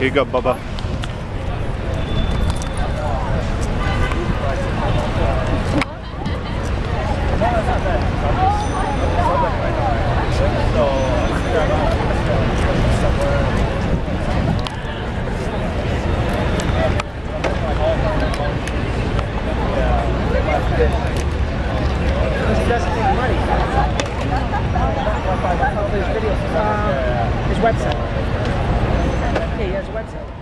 Here you go, Bubba. His website. Okay, he has a website.